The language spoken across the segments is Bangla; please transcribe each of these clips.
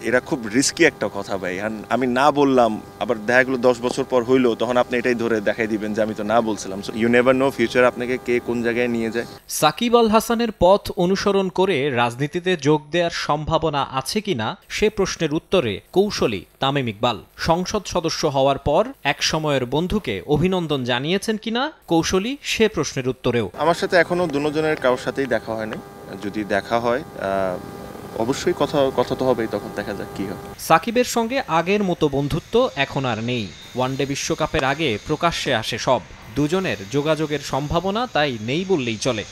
এটা খুব রিস্কি একটা কথা ভাই। আমি না বললাম, আবার দেখা গেলো 10 বছর পর হইলো, তখন আপনি এটাই ধরে দেখাই দিবেন যে আমি তো না বলছিলাম। So you never know future আপনাকে কে কোন জায়গায় নিয়ে যায়। সাকিব আল হাসানের পথ অনুসরণ করে রাজনীতিতে যোগ দেওয়ার সম্ভাবনা আছে কিনা সে প্রশ্নের উত্তরে কৌশলী তামিম ইকবাল। সংসদ সদস্য হওয়ার পর এক সময়ের বন্ধুকে অভিনন্দন জানিয়েছেন কিনা কৌশলী সে প্রশ্নের উত্তরেও আমার সাথে এখনো দুজনের কারোর সাথেই দেখা হয় নাই। যদি দেখা হয় অবশ্যই কথা তো হবেই, তখন দেখা যাক কি হয়। সাকিবের সঙ্গে আগের মতো বন্ধুত্ব এখন আর নেই। ওয়ানডে বিশ্বকাপের আগে প্রকাশ্যে আসে সব। দুজনের যোগাযোগের সম্ভাবনা তাই নেই বললেই চলে।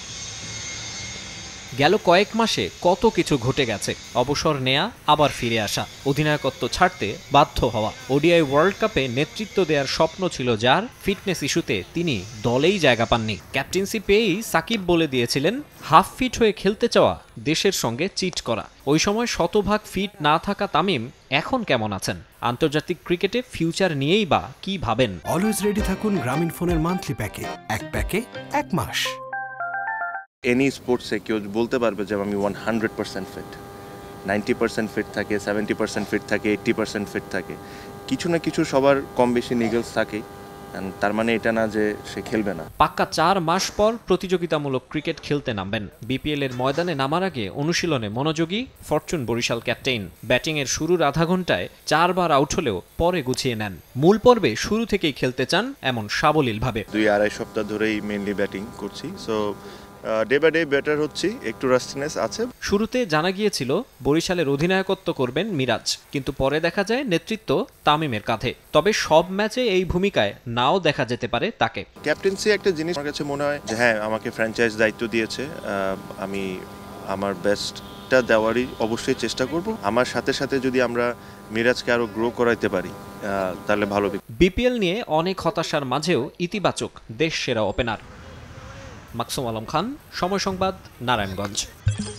গেল কয়েক মাসে কত কিছু ঘটে গেছে। অবসর নেয়া, আবার ফিরে আসা, অধিনায়কত্ব ছাড়তে বাধ্য হওয়া, ওডিআই ওয়ার্ল্ড কাপে নেতৃত্ব দেওয়ার স্বপ্ন ছিল যার, ফিটনেস ইস্যুতে তিনি দলেই জায়গা পাননি। ক্যাপ্টেন্সি পেয়েই সাকিব বলে দিয়েছিলেন হাফ ফিট হয়ে খেলতে চাওয়া দেশের সঙ্গে চিট করা। ওই সময় শতভাগ ফিট না থাকা তামিম এখন কেমন আছেন? আন্তর্জাতিক ক্রিকেটে ফিউচার নিয়েই বা কি ভাবেন? অলওয়েজ রেডি থাকুন গ্রামীণ ফোনের মান্থলি প্যাকে, এক প্যাকে 1 মাস। এনি স্পোর্টসে কেউ বলতে পারবে যে আমি 100% ফিট, 90% ফিট থাকে, 70% ফিট থাকে, 80% ফিট থাকে। কিছু না কিছু সবার কম বেশি নিগলস থাকে, তার মানে এটা না যে সে খেলবে না। পাক্কা 4 মাস পর প্রতিযোগিতামূলক ক্রিকেট খেলতে নামবেন। বিপিএল এর ময়দানে নামার আগে অনুশীলনে মনোযোগী ফরচুন বরিশাল ক্যাপ্টেন। ব্যাটিংয়ের শুরুর আধা ঘন্টায় 4 বার আউট হলেও পরে গুছিয়ে নেন। মূল পর্বে শুরু থেকেই খেলতে চান এমন সাবলীলভাবে। 2-2.5 সপ্তাহ ধরেই মেইনলি ব্যাটিং করছি। So day by day better হচ্ছে, একটু রাস্টিনেস আছে। শুরুতে জানা গিয়েছিল বরিশালের অধিনায়কত্ব করবেন মিরাজ, কিন্তু পরে দেখা যায় নেতৃত্ব তামিমের কাঁধে। তবে সব ম্যাচে এই ভূমিকায় নাও দেখা যেতে পারে তাকে। ক্যাপ্টেন্সি একটা জিনিস আমার কাছে মনে হয় যে হ্যাঁ, আমাকে ফ্র্যাঞ্চাইজ দায়িত্ব দিয়েছে, আমি আমার বেস্টটা দেওয়ারই অবশ্যই চেষ্টা করব। আমার সাথে সাথে যদি আমরা মিরাজকে আরো গ্রো করাইতে পারি তাহলে ভালো। বিপিএল নিয়ে অনেক হতাশার মাঝেও ইতিবাচক দেশ সেরা ওপেনার। মাকসুম আলম খান, সময় সংবাদ, নারায়ণগঞ্জ।